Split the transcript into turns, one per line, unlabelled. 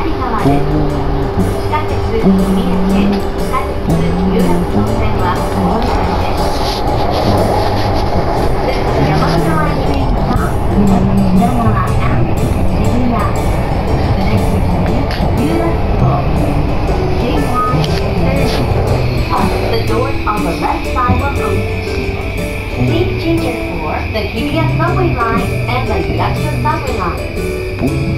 Please change it for the TBS subway line and the Yucatan subway line.